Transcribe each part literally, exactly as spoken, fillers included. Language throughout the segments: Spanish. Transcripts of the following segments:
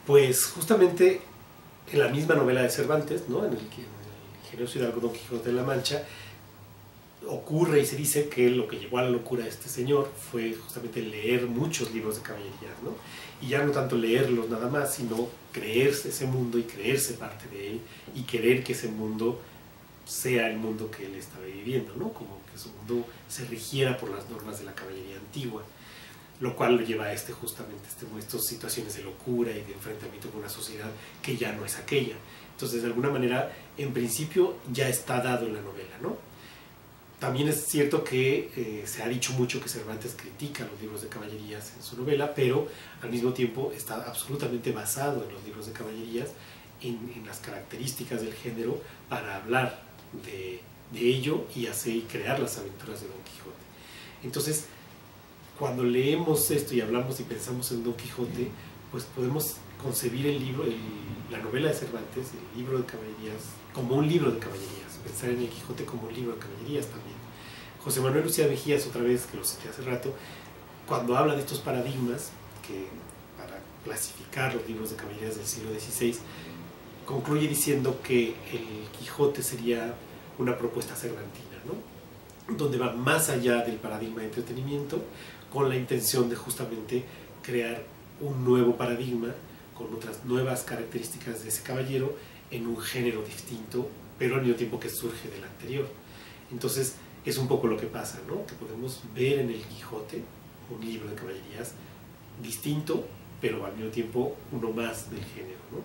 Pues justamente en la misma novela de Cervantes, ¿no? en, el, en el Ingenioso Hidalgo Don Quijote de la Mancha, ocurre y se dice que lo que llevó a la locura a este señor fue justamente leer muchos libros de caballerías, ¿no? Y ya no tanto leerlos nada más, sino creerse ese mundo y creerse parte de él y querer que ese mundo sea el mundo que él estaba viviendo, ¿no? Como que su mundo se rigiera por las normas de la caballería antigua, lo cual lo lleva a este, justamente este, estas situaciones de locura y de enfrentamiento con una sociedad que ya no es aquella. Entonces, de alguna manera, en principio ya está dado en la novela, ¿no? También es cierto que eh, se ha dicho mucho que Cervantes critica los libros de caballerías en su novela, pero al mismo tiempo está absolutamente basado en los libros de caballerías, en, en las características del género, para hablar de, de ello y hacer y crear las aventuras de Don Quijote. Entonces, cuando leemos esto y hablamos y pensamos en Don Quijote, pues podemos concebir el libro, el, la novela de Cervantes, el libro de caballerías, como un libro de caballerías, pensar en el Quijote como un libro de caballerías también. José Manuel Lucía Mejías, otra vez, que lo cité hace rato, cuando habla de estos paradigmas, que para clasificar los libros de caballerías del siglo dieciséis, concluye diciendo que el Quijote sería una propuesta cervantina, ¿no? Donde va más allá del paradigma de entretenimiento, con la intención de justamente crear un nuevo paradigma, con otras nuevas características de ese caballero, en un género distinto, pero al mismo tiempo que surge del anterior. Entonces, es un poco lo que pasa, ¿no? Que podemos ver en el Quijote un libro de caballerías distinto, pero al mismo tiempo uno más del género, ¿no?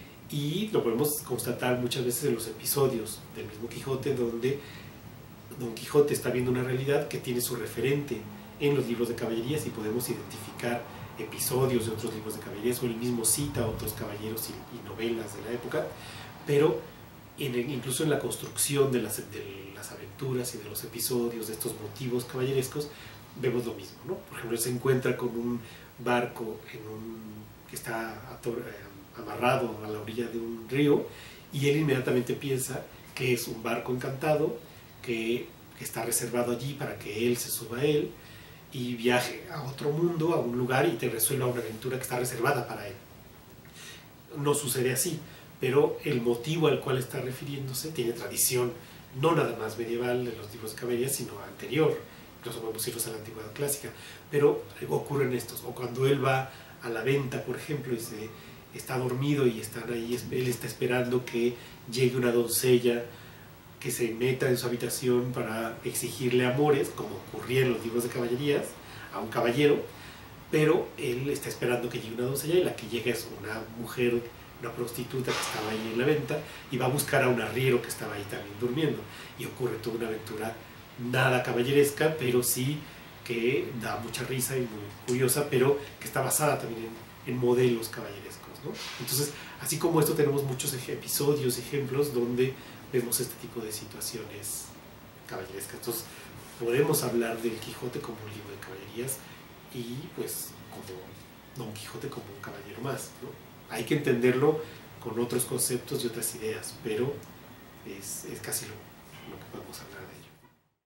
Y lo podemos constatar muchas veces en los episodios del mismo Quijote, donde Don Quijote está viendo una realidad que tiene su referente en los libros de caballerías y podemos identificar episodios de otros libros de caballerías, o él mismo cita a otros caballeros y, y novelas de la época, pero en el, incluso en la construcción de las, de las aventuras y de los episodios, de estos motivos caballerescos, vemos lo mismo, ¿no? Por ejemplo, él se encuentra con un barco en un, que está ator, eh, amarrado a la orilla de un río, y él inmediatamente piensa que es un barco encantado, que, que está reservado allí para que él se suba a él y viaje a otro mundo, a un lugar, y te resuelva una aventura que está reservada para él. No sucede así, pero el motivo al cual está refiriéndose tiene tradición, no nada más medieval de los libros de caballerías, sino anterior, incluso podemos irnos a la antigüedad clásica, pero ocurren estos, o cuando él va a la venta, por ejemplo, y se está dormido y están ahí, él está esperando que llegue una doncella que se meta en su habitación para exigirle amores, como ocurría en los libros de caballerías, a un caballero, pero él está esperando que llegue una doncella, y la que llega es una mujer, una prostituta que estaba ahí en la venta, y va a buscar a un arriero que estaba ahí también durmiendo, y ocurre toda una aventura nada caballeresca, pero sí que da mucha risa y muy curiosa, pero que está basada también en, en modelos caballerescos, ¿no? Entonces, así como esto, tenemos muchos episodios, ejemplos, donde vemos este tipo de situaciones caballerescas. Entonces, podemos hablar del Quijote como un libro de caballerías, y pues como Don Quijote como un caballero más, ¿no? Hay que entenderlo con otros conceptos y otras ideas, pero es, es casi lo, lo que podemos hablar de ello.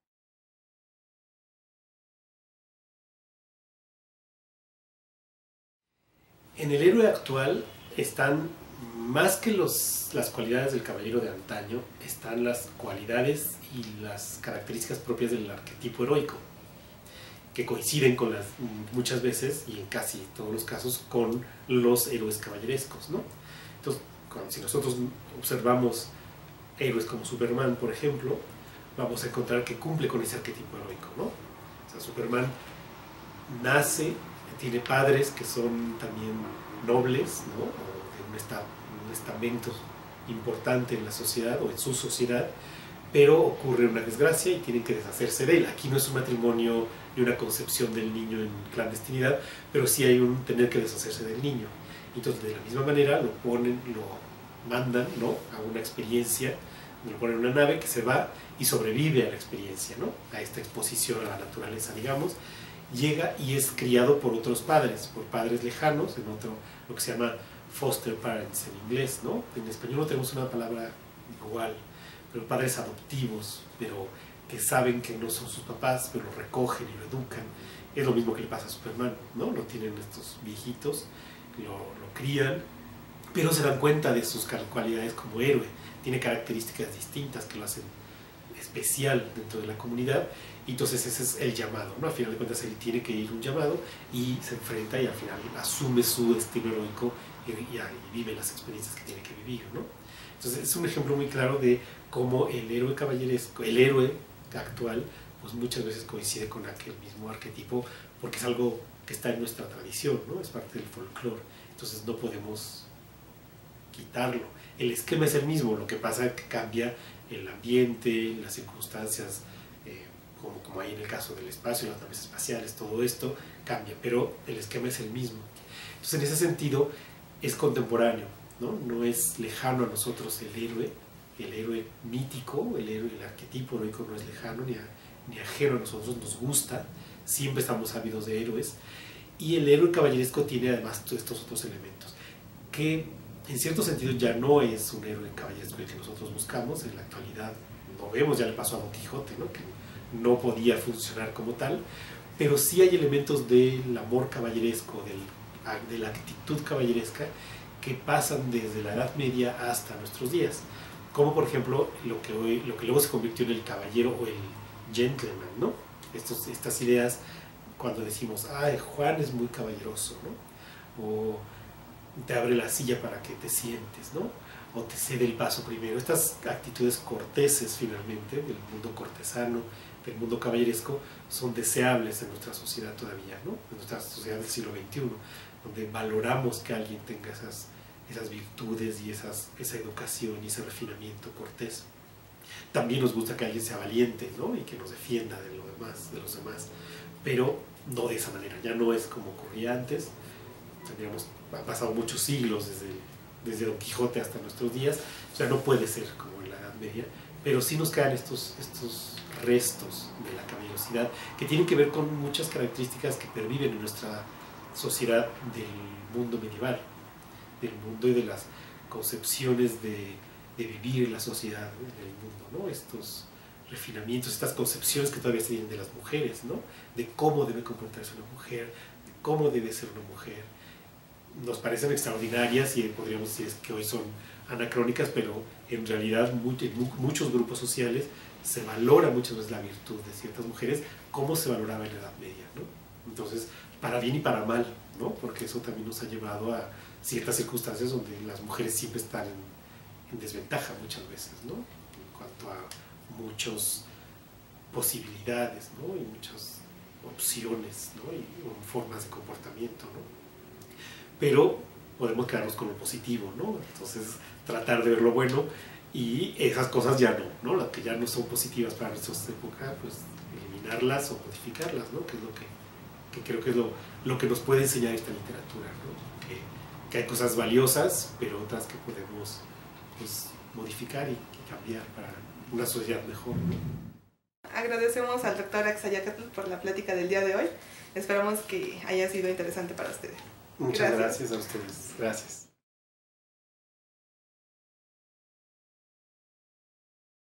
En el héroe actual están, más que los, las cualidades del caballero de antaño, están las cualidades y las características propias del arquetipo heroico, que coinciden con las, muchas veces, y en casi todos los casos, con los héroes caballerescos, ¿no? Entonces, cuando, si nosotros observamos héroes como Superman, por ejemplo, vamos a encontrar que cumple con ese arquetipo heroico, ¿no? O sea, Superman nace, tiene padres que son también nobles, ¿no? O de un, esta, un estamento importante en la sociedad o en su sociedad, pero ocurre una desgracia y tienen que deshacerse de él. Aquí no es un matrimonio ni una concepción del niño en clandestinidad, pero sí hay un tener que deshacerse del niño. Entonces, de la misma manera, lo ponen, lo mandan, ¿no?, a una experiencia, lo ponen en una nave que se va y sobrevive a la experiencia, ¿no?, a esta exposición a la naturaleza, digamos. Llega y es criado por otros padres, por padres lejanos, en otro, lo que se llama foster parents en inglés, ¿no? En español no tenemos una palabra igual, pero padres adoptivos, pero que saben que no son sus papás, pero lo recogen y lo educan. Es lo mismo que le pasa a Superman, ¿no? Lo tienen estos viejitos, lo, lo crían, pero se dan cuenta de sus cualidades como héroe. Tiene características distintas que lo hacen especial dentro de la comunidad, y entonces ese es el llamado, ¿no? Al final de cuentas él tiene que ir un llamado y se enfrenta y al final asume su destino heroico y, y, y vive las experiencias que tiene que vivir, ¿no? Entonces es un ejemplo muy claro de cómo el héroe caballeresco, el héroe actual, pues muchas veces coincide con aquel mismo arquetipo, porque es algo que está en nuestra tradición, ¿no? Es parte del folclore, entonces no podemos quitarlo. El esquema es el mismo, lo que pasa es que cambia el ambiente, las circunstancias, eh, como, como hay en el caso del espacio, las naves espaciales, todo esto cambia, pero el esquema es el mismo. Entonces en ese sentido es contemporáneo, ¿no? No es lejano a nosotros el héroe, el héroe mítico, el héroe, el arquetipo heroico no es lejano ni, a, ni ajeno a nosotros, nos gusta, siempre estamos ávidos de héroes, y el héroe caballeresco tiene además todos estos otros elementos, que en cierto sentido ya no es un héroe caballeresco el que nosotros buscamos, en la actualidad lo vemos, ya le pasó a Don Quijote, ¿no? Que no podía funcionar como tal, pero sí hay elementos del amor caballeresco, del, de la actitud caballeresca, que pasan desde la Edad Media hasta nuestros días, como por ejemplo lo que, hoy, lo que luego se convirtió en el caballero o el gentleman, ¿no? Estos, estas ideas cuando decimos, ay, Juan es muy caballeroso, ¿no? O te abre la silla para que te sientes, ¿no? O te cede el paso primero. Estas actitudes corteses finalmente del mundo cortesano, del mundo caballeresco, son deseables en nuestra sociedad todavía, ¿no? En nuestra sociedad del siglo veintiuno, donde valoramos que alguien tenga esas, esas virtudes y esas, esa educación y ese refinamiento cortés. También nos gusta que alguien sea valiente, ¿no? Y que nos defienda de, lo demás, de los demás, pero no de esa manera, ya no es como ocurría antes. Tendríamos, han pasado muchos siglos desde, desde Don Quijote hasta nuestros días, o sea, no puede ser como en la Edad Media, pero sí nos quedan estos, estos restos de la caballerosidad que tienen que ver con muchas características que perviven en nuestra sociedad del mundo medieval, del mundo y de las concepciones de, de vivir la sociedad en el mundo, ¿no? Estos refinamientos, estas concepciones que todavía se tienen de las mujeres, ¿no? De cómo debe comportarse una mujer, de cómo debe ser una mujer. Nos parecen extraordinarias y podríamos decir que hoy son anacrónicas, pero en realidad en muchos grupos sociales se valora muchas veces la virtud de ciertas mujeres como se valoraba en la Edad Media, ¿no? Entonces, para bien y para mal, ¿no? Porque eso también nos ha llevado a ciertas circunstancias donde las mujeres siempre están en, en desventaja muchas veces, ¿no? En cuanto a muchas posibilidades, ¿no? Y muchas opciones, ¿no? Y formas de comportamiento, ¿no? Pero podemos quedarnos con lo positivo, ¿no? Entonces tratar de ver lo bueno y esas cosas ya no, ¿no? Las que ya no son positivas para nuestra época, pues eliminarlas o modificarlas, ¿no? Que es lo que, que creo que es lo, lo que nos puede enseñar esta literatura, ¿no? Que, que hay cosas valiosas, pero otras que podemos, pues, modificar y, y cambiar para una sociedad mejor, ¿no? Agradecemos al doctor Axayácatl por la plática del día de hoy. Esperamos que haya sido interesante para ustedes. Muchas gracias, gracias a ustedes. Gracias.